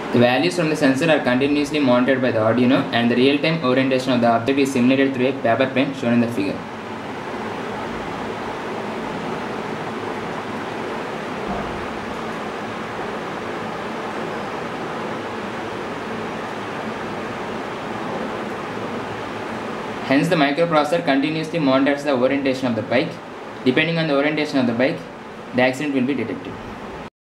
The values from the sensor are continuously monitored by the Arduino, and the real-time orientation of the object is simulated through a paper plane shown in the figure. Hence, the microprocessor continuously monitors the orientation of the bike. Depending on the orientation of the bike, the accident will be detected.